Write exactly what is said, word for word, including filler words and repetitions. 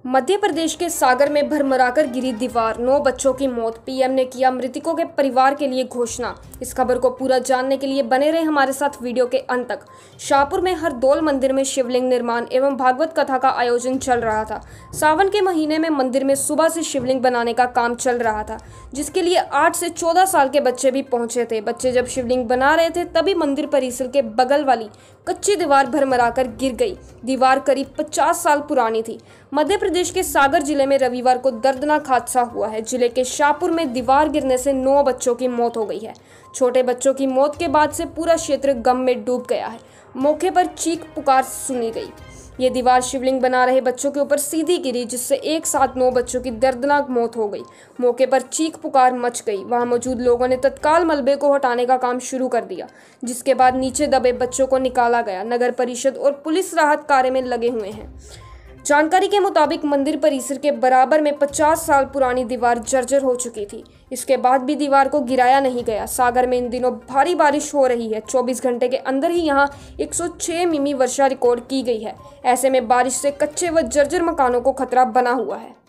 मध्य प्रदेश के सागर में भरमराकर गिरी दीवार, नौ बच्चों की मौत। पीएम ने किया मृतकों के परिवार के लिए घोषणा। इस खबर को पूरा जानने के लिए बने रहे हमारे साथ वीडियो के अंत तक। शाहपुर में हरदौल मंदिर में शिवलिंग निर्माण एवं भागवत कथा का आयोजन चल रहा था। सावन के महीने में मंदिर में सुबह से शिवलिंग बनाने का काम चल रहा था, जिसके लिए आठ से चौदह साल के बच्चे भी पहुंचे थे। बच्चे जब शिवलिंग बना रहे थे तभी मंदिर परिसर के बगल वाली कच्ची दीवार भरमराकर गिर गई। दीवार करीब पचास साल पुरानी थी। मध्य प्रदेश के सागर जिले में रविवार को दर्दनाक हादसा हुआ है। जिले के शाहपुर में दीवार गिरने से नौ बच्चों की मौत हो गई है। छोटे बच्चों की मौत के बाद से पूरा क्षेत्र गम में डूब गया है। मौके पर चीख पुकार सुनी गई। ये दीवार शिवलिंग बना रहे बच्चों के ऊपर सीधी गिरी, जिससे एक साथ नौ बच्चों की दर्दनाक मौत हो गई। मौके पर चीख पुकार मच गई। वहां मौजूद लोगों ने तत्काल मलबे को हटाने का काम शुरू कर दिया, जिसके बाद नीचे दबे बच्चों को निकाला गया। नगर परिषद और पुलिस राहत कार्य में लगे हुए हैं। जानकारी के मुताबिक मंदिर परिसर के बराबर में पचास साल पुरानी दीवार जर्जर हो चुकी थी। इसके बाद भी दीवार को गिराया नहीं गया। सागर में इन दिनों भारी बारिश हो रही है। चौबीस घंटे के अंदर ही यहां एक सौ छह मिमी वर्षा रिकॉर्ड की गई है। ऐसे में बारिश से कच्चे व जर्जर मकानों को खतरा बना हुआ है।